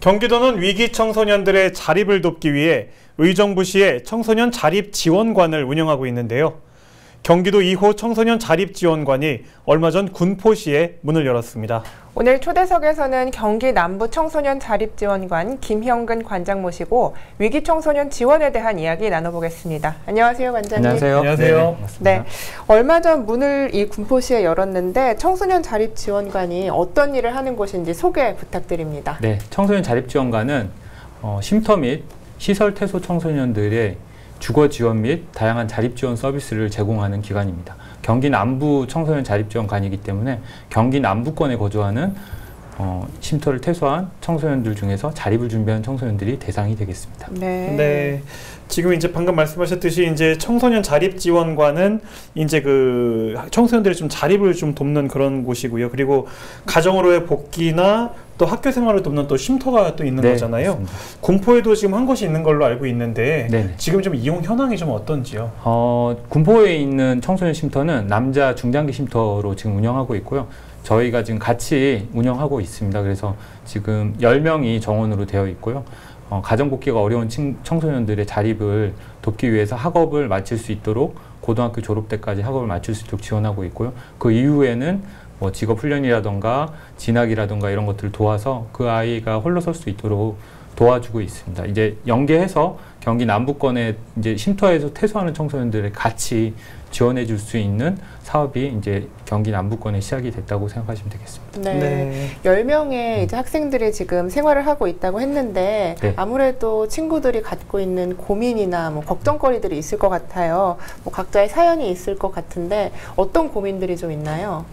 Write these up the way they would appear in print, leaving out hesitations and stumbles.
경기도는 위기 청소년들의 자립을 돕기 위해 의정부시에 청소년 자립 지원관을 운영하고 있는데요. 경기도 2호 청소년 자립 지원관이 얼마 전 군포시에 문을 열었습니다. 오늘 초대석에서는 경기 남부 청소년 자립 지원관 김형근 관장 모시고 위기 청소년 지원에 대한 이야기 나눠보겠습니다. 안녕하세요, 관장님. 안녕하세요. 안녕하세요. 네, 얼마 전 문을 이 군포시에 열었는데 청소년 자립 지원관이 어떤 일을 하는 곳인지 소개 부탁드립니다. 네, 청소년 자립 지원관은 쉼터 및 시설 퇴소 청소년들의 주거 지원 및 다양한 자립 지원 서비스를 제공하는 기관입니다. 경기 남부 청소년 자립 지원관이기 때문에 경기 남부권에 거주하는 쉼터를 퇴소한 청소년들 중에서 자립을 준비한 청소년들이 대상이 되겠습니다. 네. 지금 이제 방금 말씀하셨듯이 이제 청소년 자립 지원관은 이제 그 청소년들의 좀 자립을 좀 돕는 그런 곳이고요. 그리고 가정으로의 복귀나 또 학교 생활을 돕는 또 쉼터가 또 있는 거잖아요. 맞습니다. 군포에도 지금 한 곳이 있는 걸로 알고 있는데 네네. 지금 좀 이용 현황이 좀 어떤지요? 군포에 있는 청소년 쉼터는 남자 중장기 쉼터로 지금 운영하고 있고요. 저희가 지금 같이 운영하고 있습니다. 그래서 지금 10명이 정원으로 되어 있고요. 가정 복귀가 어려운 청소년들의 자립을 돕기 위해서 학업을 마칠 수 있도록 고등학교 졸업 때까지 학업을 마칠 수 있도록 지원하고 있고요. 그 이후에는 뭐 직업 훈련이라던가 진학이라던가 이런 것들을 도와서 그 아이가 홀로 설 수 있도록 도와주고 있습니다. 이제 연계해서 경기 남부권에 이제 쉼터에서 퇴소하는 청소년들을 같이 지원해 줄 수 있는 사업이 이제 경기 남부권에 시작이 됐다고 생각하시면 되겠습니다. 네. 10명의 이제 학생들이 지금 생활을 하고 있다고 했는데 네. 아무래도 친구들이 갖고 있는 고민이나 뭐 걱정거리들이 있을 것 같아요. 뭐 각자의 사연이 있을 것 같은데 어떤 고민들이 좀 있나요?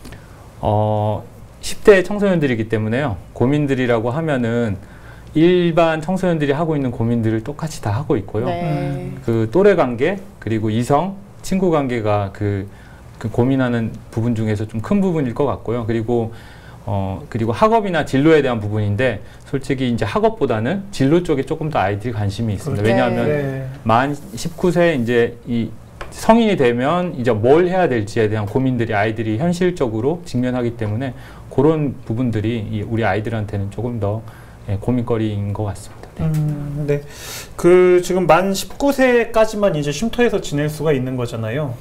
10대 청소년들이기 때문에요. 고민들이라고 하면은 일반 청소년들이 하고 있는 고민들을 똑같이 다 하고 있고요. 네. 그 또래 관계 그리고 이성 친구 관계가 그 고민하는 부분 중에서 좀 큰 부분일 것 같고요. 그리고 학업이나 진로에 대한 부분인데 솔직히 이제 학업보다는 진로 쪽에 조금 더 아이들이 관심이 있습니다. 그렇죠. 왜냐하면 만 19세 이제 이 성인이 되면 이제 뭘 해야 될지에 대한 고민들이 아이들이 현실적으로 직면하기 때문에 그런 부분들이 우리 아이들한테는 조금 더 고민거리인 것 같습니다. 네. 그 지금 만 19세까지만 이제 쉼터에서 지낼 수가 있는 거잖아요.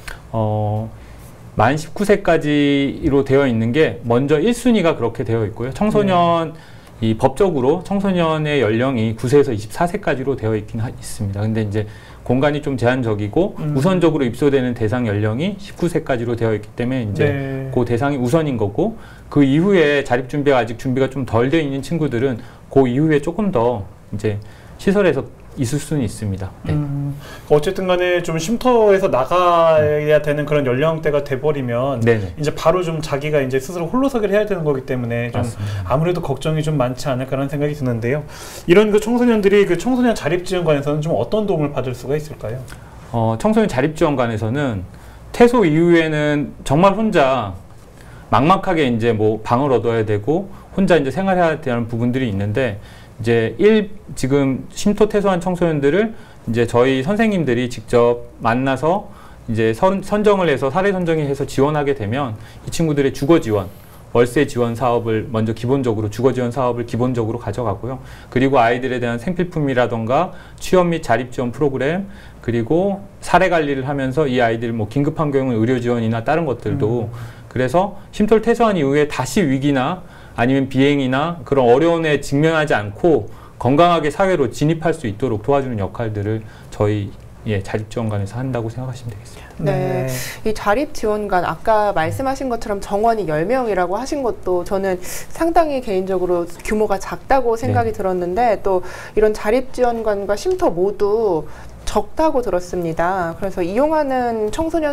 만 19세까지로 되어 있는 게 먼저 1순위가 그렇게 되어 있고요. 청소년 이 법적으로 청소년의 연령이 9세에서 24세까지로 되어 있긴 있습니다. 근데 이제 공간이 좀 제한적이고 우선적으로 입소되는 대상 연령이 19세까지로 되어 있기 때문에 이제 그 대상이 우선인 거고 그 이후에 자립 준비가 아직 준비가 좀 덜 되어 있는 친구들은 그 이후에 조금 더 이제 시설에서 있을 수는 있습니다. 네. 어쨌든 간에 좀 쉼터에서 나가야 되는 그런 연령대가 돼버리면 이제 바로 좀 자기가 이제 스스로 홀로서기를 해야 되는 거기 때문에 좀 아무래도 걱정이 좀 많지 않을까라는 생각이 드는데요. 이런 그 청소년들이 그 청소년 자립지원관에서는 좀 어떤 도움을 받을 수가 있을까요? 청소년 자립지원관에서는 퇴소 이후에는 정말 혼자 막막하게 이제 뭐 방을 얻어야 되고 혼자 이제 생활해야 되는 부분들이 있는데 이제 지금 쉼터 퇴소한 청소년들을 이제 저희 선생님들이 직접 만나서 이제 선정을 해서 사례 선정해서 지원하게 되면 이 친구들의 주거 지원, 월세 지원 사업을 먼저 기본적으로 주거 지원 사업을 기본적으로 가져가고요. 그리고 아이들에 대한 생필품이라던가 취업 및 자립 지원 프로그램 그리고 사례 관리를 하면서 이 아이들 뭐 긴급한 경우 의료 지원이나 다른 것들도 그래서 쉼터를 퇴소한 이후에 다시 위기나 아니면 비행이나 그런 어려움에 직면하지 않고 건강하게 사회로 진입할 수 있도록 도와주는 역할들을 저희 자립지원관에서 한다고 생각하시면 되겠습니다. 네. 이 자립지원관 아까 말씀하신 것처럼 정원이 10명이라고 하신 것도 저는 상당히 개인적으로 규모가 작다고 생각이 들었는데 또 이런 자립지원관과 쉼터 모두 적다고 들었습니다. 그래서 이용을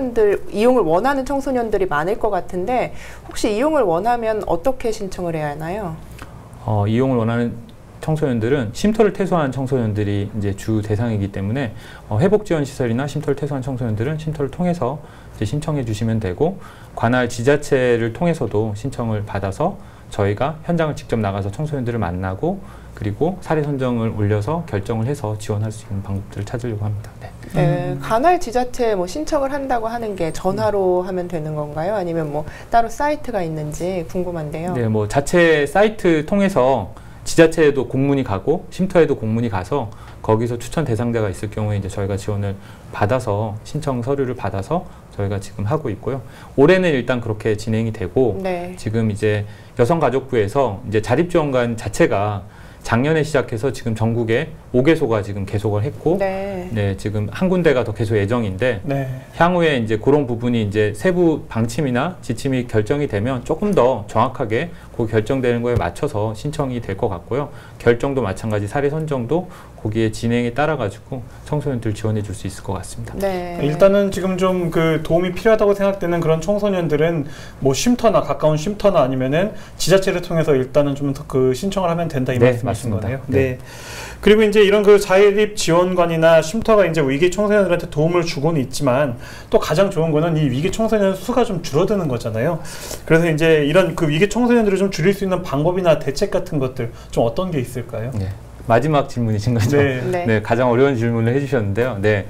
원하는 청소년들이 많을 것 같은데 혹시 이용을 원하면 어떻게 신청을 해야 하나요? 이용을 원하는 청소년들은 쉼터를 퇴소한 청소년들이 이제 주 대상이기 때문에 회복 지원 시설이나 쉼터를 퇴소한 청소년들은 쉼터를 통해서 이제 신청해 주시면 되고 관할 지자체를 통해서도 신청을 받아서 저희가 현장을 직접 나가서 청소년들을 만나고 그리고 사례 선정을 올려서 결정을 해서 지원할 수 있는 방법들을 찾으려고 합니다. 관할 지자체에 뭐 신청을 한다고 하는 게 전화로 하면 되는 건가요? 아니면 뭐 따로 사이트가 있는지 궁금한데요. 네, 뭐 자체 사이트 통해서 지자체에도 공문이 가고 쉼터에도 공문이 가서 거기서 추천 대상자가 있을 경우에 이제 저희가 지원을 받아서 신청 서류를 받아서 저희가 지금 하고 있고요. 올해는 일단 그렇게 진행이 되고 네. 지금 이제 여성가족부에서 이제 자립지원관 자체가 작년에 시작해서 지금 전국에 5개소가 지금 개속을 했고, 네, 지금 한 군데가 더 개소 예정인데, 네. 향후에 이제 그런 부분이 이제 세부 방침이나 지침이 결정이 되면 조금 더 정확하게 그 결정되는 거에 맞춰서 신청이 될 것 같고요. 결정도 마찬가지 사례 선정도 거기에 진행에 따라 가지고 청소년들 지원해 줄 수 있을 것 같습니다. 네. 일단은 지금 좀 그 도움이 필요하다고 생각되는 그런 청소년들은 뭐 쉼터나 가까운 쉼터나 아니면은 지자체를 통해서 일단은 좀 그 신청을 하면 된다 이 말씀이신 거네요. 네. 네. 그리고 이제 이런 그 자립 지원관이나 쉼터가 이제 위기 청소년들한테 도움을 주고는 있지만 또 가장 좋은 거는 이 위기 청소년 수가 좀 줄어드는 거잖아요. 그래서 이제 이런 그 위기 청소년들을 좀 줄일 수 있는 방법이나 대책 같은 것들 좀 어떤 게 있을까요? 네. 마지막 질문이신 거죠? 네. 네. 네, 가장 어려운 질문을 해주셨는데요. 네,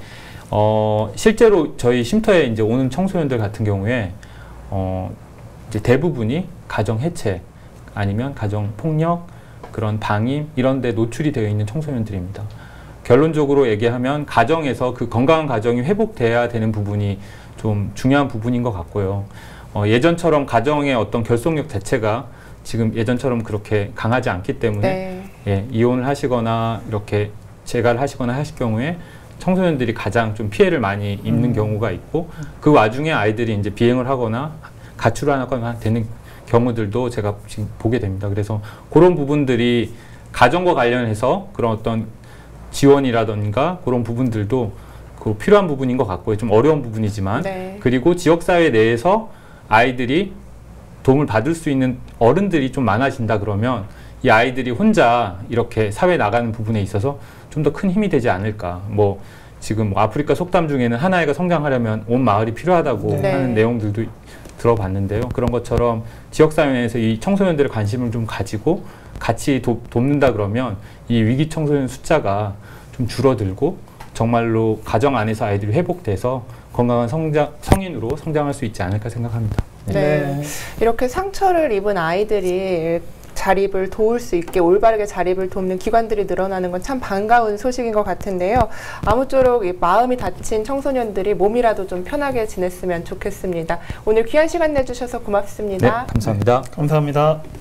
실제로 저희 쉼터에 이제 오는 청소년들 같은 경우에 이제 대부분이 가정 해체 아니면 가정 폭력, 그런 방임 이런 데 노출이 되어 있는 청소년들입니다. 결론적으로 얘기하면 가정에서 그 건강한 가정이 회복돼야 되는 부분이 좀 중요한 부분인 것 같고요. 예전처럼 가정의 어떤 결속력 자체가 지금 예전처럼 그렇게 강하지 않기 때문에 네. 예, 이혼을 하시거나 이렇게 재가를 하시거나 하실 경우에 청소년들이 가장 좀 피해를 많이 입는 경우가 있고 그 와중에 아이들이 이제 비행을 하거나 가출을 하거나 되는 경우들도 제가 지금 보게 됩니다. 그래서 그런 부분들이 가정과 관련해서 그런 어떤 지원이라던가 그런 부분들도 그 필요한 부분인 것 같고요. 좀 어려운 부분이지만 네. 그리고 지역사회 내에서 아이들이 도움을 받을 수 있는 어른들이 좀 많아진다 그러면 이 아이들이 혼자 이렇게 사회에 나가는 부분에 있어서 좀 더 큰 힘이 되지 않을까. 뭐 지금 아프리카 속담 중에는 한 아이가 성장하려면 온 마을이 필요하다고 네. 하는 내용들도 들어봤는데요. 그런 것처럼 지역사회 내에서 이 청소년들의 관심을 좀 가지고 같이 돕는다 그러면 이 위기 청소년 숫자가 좀 줄어들고 정말로 가정 안에서 아이들이 회복돼서 건강한 성인으로 성장할 수 있지 않을까 생각합니다. 네. 네. 이렇게 상처를 입은 아이들이 자립을 도울 수 있게 올바르게 자립을 돕는 기관들이 늘어나는 건 참 반가운 소식인 것 같은데요. 아무쪼록 이 마음이 다친 청소년들이 몸이라도 좀 편하게 지냈으면 좋겠습니다. 오늘 귀한 시간 내주셔서 고맙습니다. 네, 감사합니다. 감사합니다.